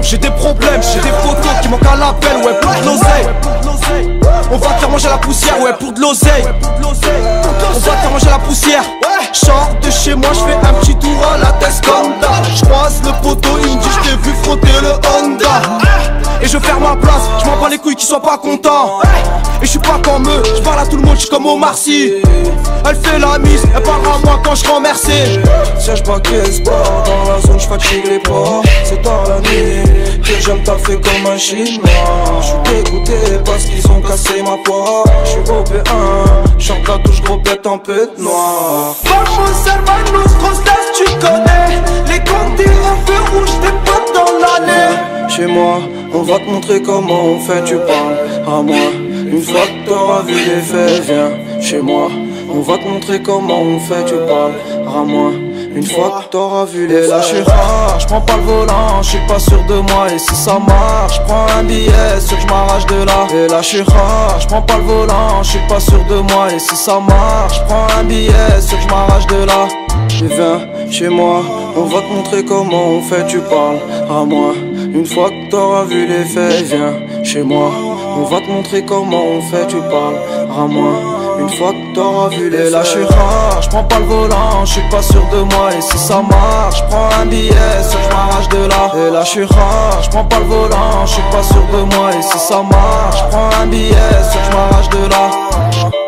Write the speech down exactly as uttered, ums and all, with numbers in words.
j'ai des problèmes, j'ai des photos qui manquent à l'appel, ouais pour de l'oseille. On va te faire manger la poussière, ouais pour de l'oseille. On va te faire manger la poussière. Sors de chez moi, je fais un petit tour à la Tesconda. Je croise le poteau, il me dit je t'ai vu frotter le Honda. Et je ferme ma place, je m'en bats les couilles qu'ils soient pas contents. Et je suis pas comme eux, je parle à tout le monde, je suis comme Omar Sy. Elle fait la mise, elle parle à moi quand je remercie. Siège baquet sport, dans la zone je fatigue les ports. C'est tard la nuit, que j'aime taffer comme un chinois. J'suis dégoûté parce qu'ils ont cassé ma poire. J'suis au B un, chante la touche gros bête en pète noire. Vamos hermanos, grosse tu connais. Les comptes diront feu rouge, t'es pas dans l'année. Chez moi, on va te montrer comment on fait, tu parles à moi. Une fois que t'auras vu les faits, viens chez moi. On va te montrer comment on fait, tu parles à moi. Une fois que t'auras vu les faits. Là j'suis rare, j'prends pas le volant, j'suis pas sûr de moi. Et si ça marche, j'prends un billet, sûr que j'm'arrache de là. Et là j'suis rare, j'prends pas le volant, j'suis pas sûr de moi. Et si ça marche, j'prends un billet, sûr que j'm'arrache de là. Et viens chez moi, on va te montrer comment on fait, tu parles à moi. Une fois que t'auras vu les faits, viens chez moi. On va te montrer comment on fait, tu parles à moi. Une fois que t'auras vu les faits. Là j'suis rare, j'prends pas le volant, j'suis pas sûr de moi. Et si ça marche, j'prends un billet, sûr que j'm'arrache de là. Et là j'suis rare, j'prends pas le volant, j'suis pas sûr de moi. Et si ça marche, j'prends un billet, sûr que j'm'arrache de là.